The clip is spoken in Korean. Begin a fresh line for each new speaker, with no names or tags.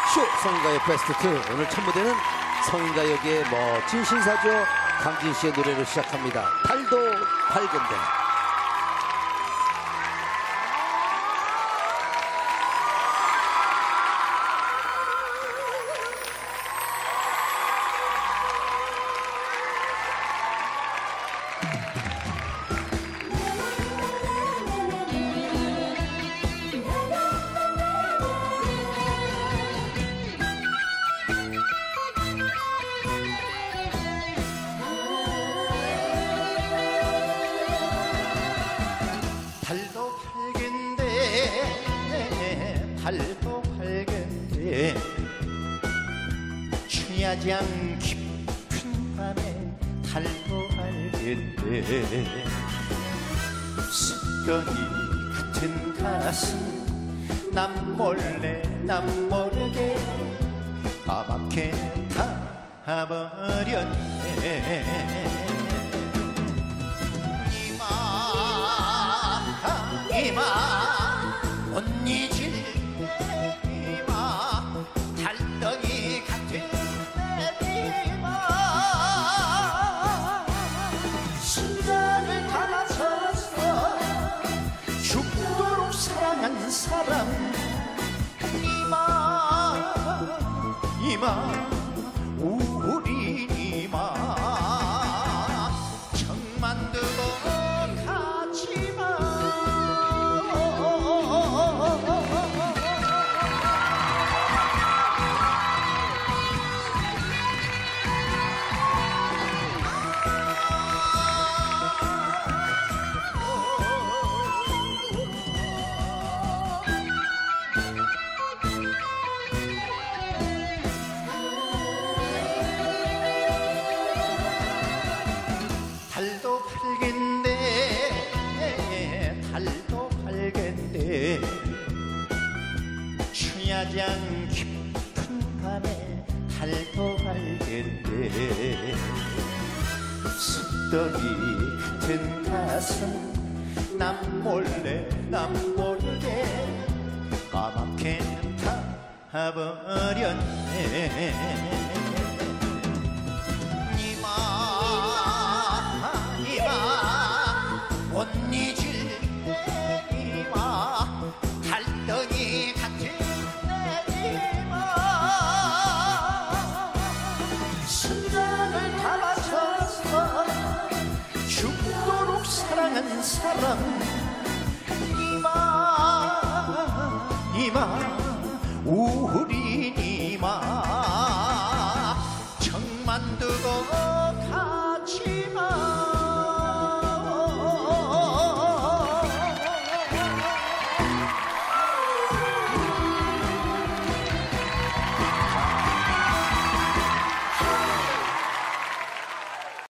쇼 성인가요 베스트 2. 오늘 첫 무대는 성인가요계의 멋진 신사죠. 강진 씨의 노래로 시작합니다. 달도 밝은데.
달도 밝은데 달도 밝은데 취하지 않 깊은 밤에 달도 밝은데 습관이 같은 가슴 남 몰래 남 모르게 까맣게 타버렸네. 이마 못 잊을 이마 달덩이 같은 내 이마 순간을 담아서서 죽도록 사랑한 사람 이마 우리 이마 정만 두고 달도 밝은데 달도 밝은데 취하지 않 깊은 밤에 달도 밝은데 습덕이 같은 가슴 남 몰래 남 모르게 까맣게 타버렸네. 못 잊을 이마 달덩이 같은 내 이마 순간을 담아서서 죽도록 사랑한 사람 이마 우리 이마 정만 두고 가지마.